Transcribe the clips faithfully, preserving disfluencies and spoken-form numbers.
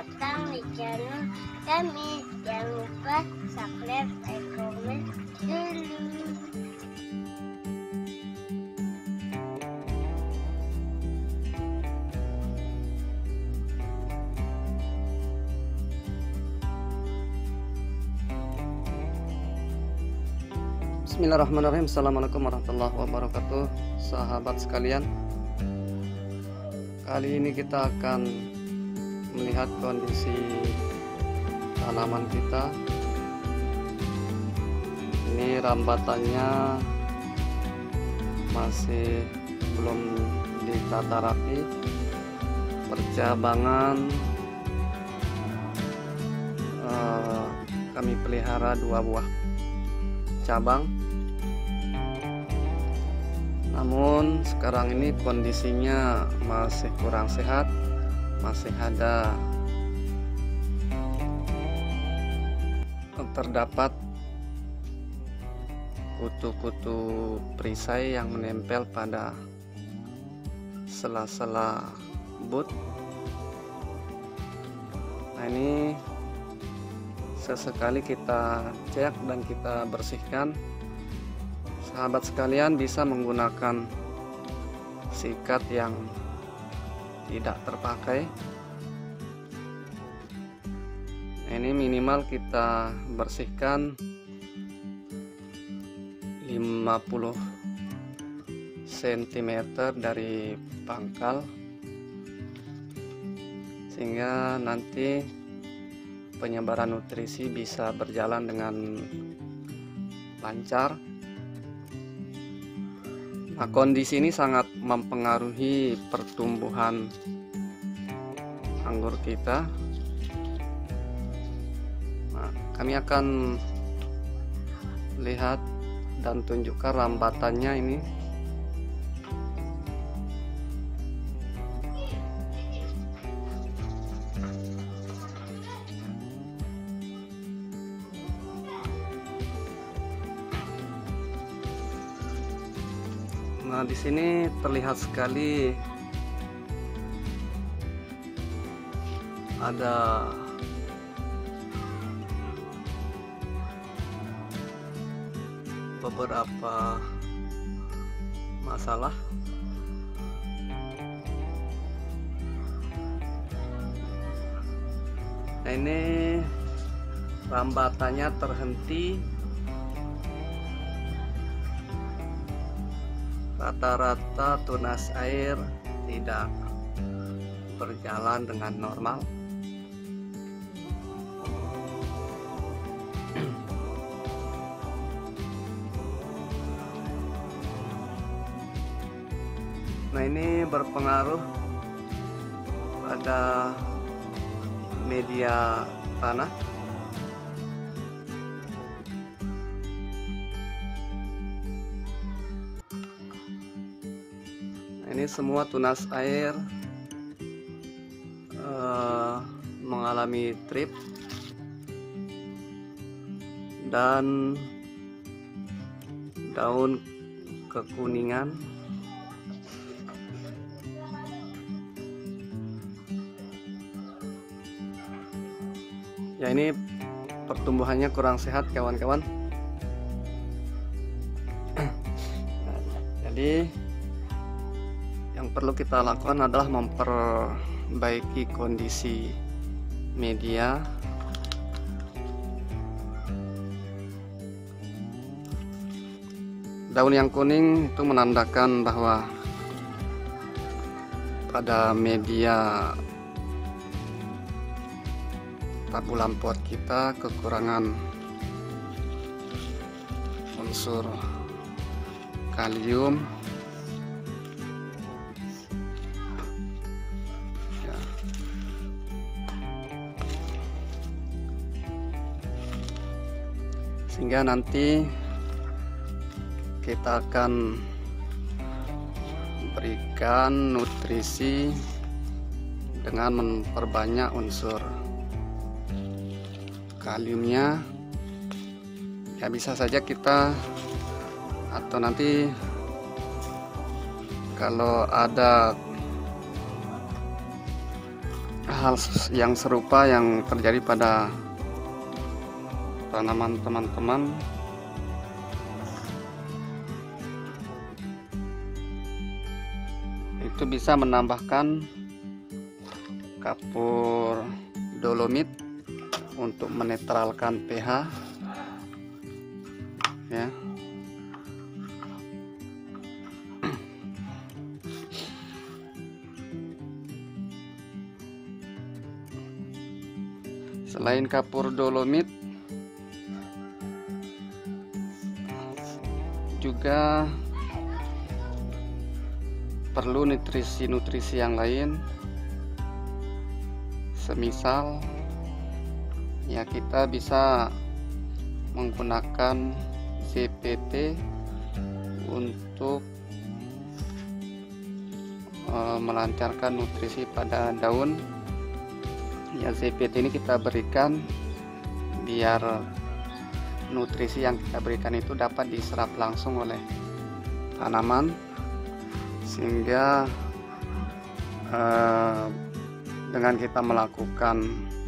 datang di channel kami. Jangan lupa subscribe, like, komen dulu. Bismillahirrahmanirrahim. Assalamualaikum warahmatullahi wabarakatuh. Sahabat sekalian, kali ini kita akan melihat kondisi tanaman kita. Ini rambatannya masih belum ditata rapi. Percabangan eh, kami pelihara dua buah cabang, namun sekarang ini kondisinya masih kurang sehat, masih ada terdapat kutu-kutu perisai yang menempel pada sela-sela bud. Nah, ini sesekali kita cek dan kita bersihkan. Sahabat sekalian bisa menggunakan sikat yang tidak terpakai. Ini minimal kita bersihkan lima puluh sentimeter dari pangkal, sehingga nanti penyebaran nutrisi bisa berjalan dengan lancar. Nah, kondisi ini sangat mempengaruhi pertumbuhan anggur kita. Nah, kami akan lihat dan tunjukkan rambatannya ini. Nah, di sini terlihat sekali ada beberapa masalah. Nah, ini rambatannya terhenti. Rata-rata tunas air tidak berjalan dengan normal. Nah, ini berpengaruh pada media tanah. Ini semua tunas air uh, mengalami trip dan daun kekuningan. Ya, ini pertumbuhannya kurang sehat, kawan-kawan. Jadi yang perlu kita lakukan adalah memperbaiki kondisi media. Daun yang kuning itu menandakan bahwa pada media tabulan pot kita kekurangan unsur kalium. Sehingga nanti kita akan berikan nutrisi dengan memperbanyak unsur kaliumnya. Ya, bisa saja kita atau nanti kalau ada hal yang serupa yang terjadi pada tanaman teman-teman. Itu bisa menambahkan kapur dolomit untuk menetralkan pH ya. Selain kapur dolomit, juga perlu nutrisi-nutrisi yang lain, semisal ya kita bisa menggunakan Z P T untuk e, melancarkan nutrisi pada daun. Ya, Z P T ini kita berikan biar nutrisi yang kita berikan itu dapat diserap langsung oleh tanaman, sehingga eh, dengan kita melakukan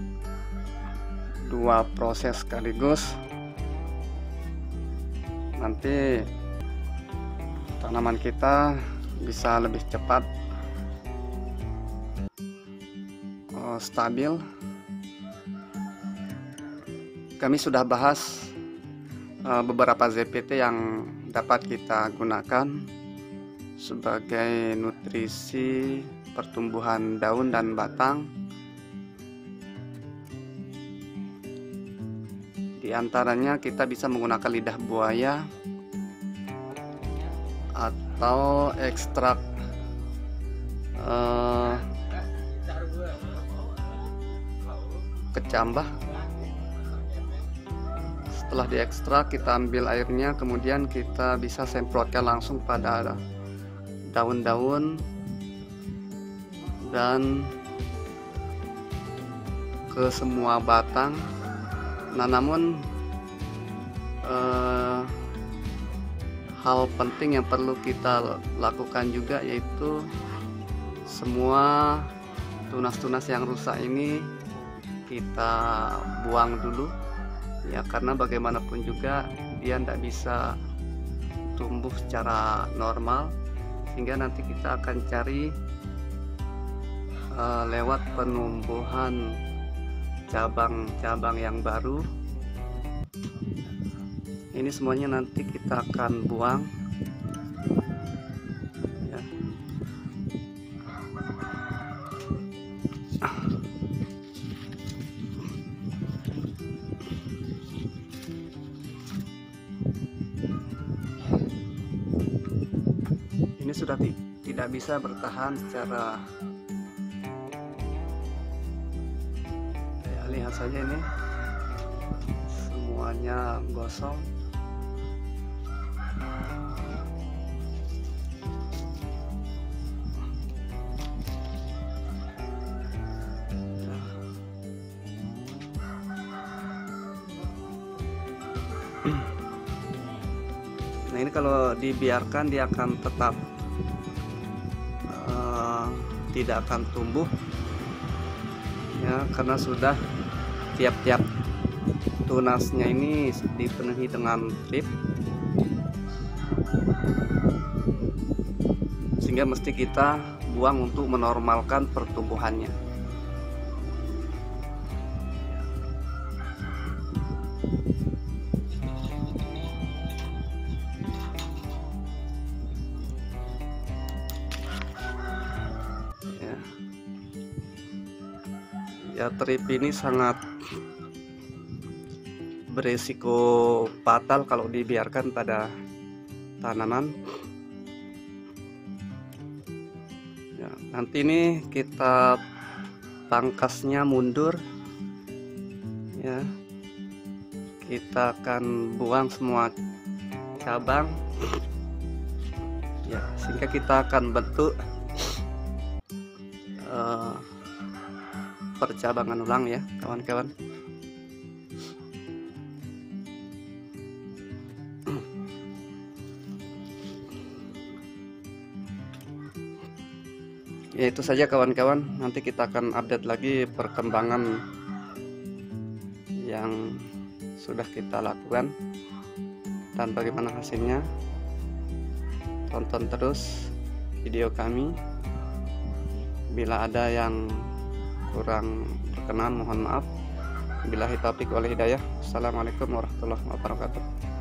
dua proses sekaligus, nanti tanaman kita bisa lebih cepat uh, stabil. Kami sudah bahas uh, beberapa Z P T yang dapat kita gunakan sebagai nutrisi pertumbuhan daun dan batang. Di antaranya kita bisa menggunakan lidah buaya atau ekstrak uh, kecambah. Setelah diekstrak, kita ambil airnya, kemudian kita bisa semprotkan langsung pada daun-daun dan ke semua batang. Nah, namun eh, hal penting yang perlu kita lakukan juga yaitu semua tunas-tunas yang rusak ini kita buang dulu ya, karena bagaimanapun juga dia tidak bisa tumbuh secara normal, sehingga nanti kita akan cari uh, lewat penumbuhan cabang-cabang yang baru. Ini semuanya nanti kita akan buang ya. Ini sudah tidak bisa bertahan secara, ya, lihat saja ini semuanya gosong. Nah, ini kalau dibiarkan dia akan tetap uh, tidak akan tumbuh ya, karena sudah tiap-tiap tunasnya ini dipenuhi dengan trip, sehingga mesti kita buang untuk menormalkan pertumbuhannya. Ya, trip ini sangat beresiko fatal kalau dibiarkan pada tanaman. Ya, nanti ini kita pangkasnya mundur ya, kita akan buang semua cabang ya, sehingga kita akan bentuk uh, percabangan ulang ya kawan-kawan. Ya itu saja kawan-kawan, nanti kita akan update lagi perkembangan yang sudah kita lakukan dan bagaimana hasilnya. Tonton terus video kami. Bila ada yang kurang berkenan mohon maaf. Billahi taufiq wal hidayah. Assalamualaikum warahmatullahi wabarakatuh.